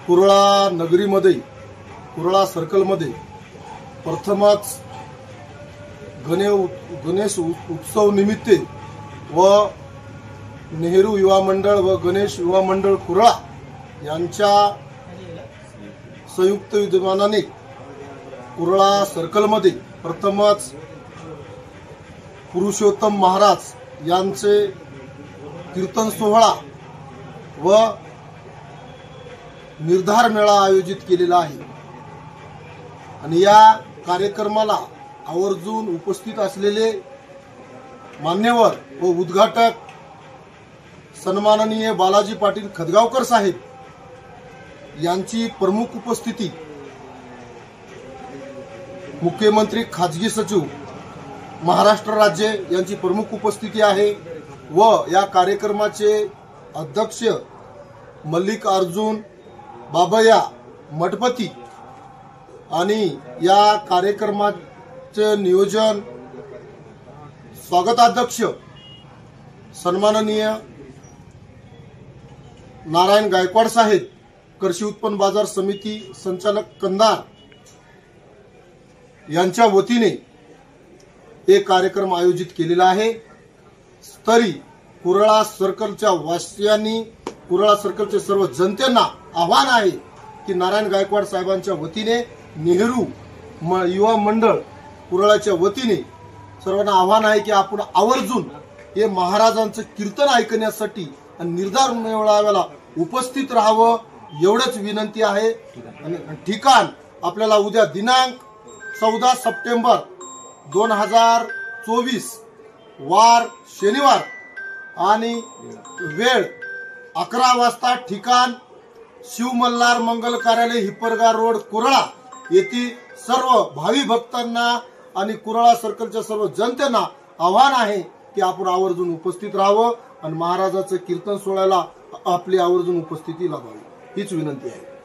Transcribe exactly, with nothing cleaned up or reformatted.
कुरळा नगरीमध्ये कुरळा सर्कलमध्ये प्रथमच गणे गणेश उत्सव निमित्त व नेहरू युवा मंडळ व गणेश युवा मंडळ कुरळा यांच्या संयुक्त विद्यमानाने कुरळा सर्कलमध्ये प्रथमच पुरुषोत्तम महाराज यांचे कीर्तन सोहळा व निर्धार मेळा आयोजित केलेला आहे आणि या कार्यक्रमाला आवर्जून उपस्थित असलेले मान्यवर व उद्घाटक सन्माननीय बालाजी पाटील खदगावकर साहेब यांची प्रमुख उपस्थिती, मुख्यमंत्री खाजगी सचिव महाराष्ट्र राज्य यांची प्रमुख उपस्थिती आहे व या कार्यक्रमाचे अध्यक्ष मल्लिकार्जुन बाबया मठपती आणि या कार्यक्रमाचे नियोजन स्वागताध्यक्ष सन्माननीय नारायण गायकवाड साहेब, कृषी उत्पन्न बाजार समिती संचालक कंधार यांच्या वतीने एक कार्यक्रम आयोजित केलेला आहे। तरी कुरळा सर्कलच्या वासियांनी, कुरळा सर्कलचे सर्व जनतेना आव्हान आहे की नारायण गायकवाड साहेबांच्या वतीने नेहरू युवा मंडळ कुरळाच्या वतीने सर्वांना आव्हान आहे की आपण आवर्जून हे महाराजांचं कीर्तन ऐकण्यासाठी आणि निर्धार मेळाव्याला उपस्थित राहावं एवढंच विनंती आहे। आणि ठिकाण आपल्याला उद्या दिनांक चौदा सप्टेंबर दोन हजार चोवीस वार शनिवार आणि वेळ अकरा वाजता, ठिकाण शिवमल्हार मंगल कार्यालय हिप्परगार रोड कुरळा येथील सर्व भावी भक्तांना आणि कुरळा सर्कलच्या सर्व जनतेना आव्हान आहे की आपण आवर्जून उपस्थित राहावं आणि महाराजाचं कीर्तन सोहळ्याला आपली आवर्जून उपस्थिती लाभावी हीच विनंती आहे।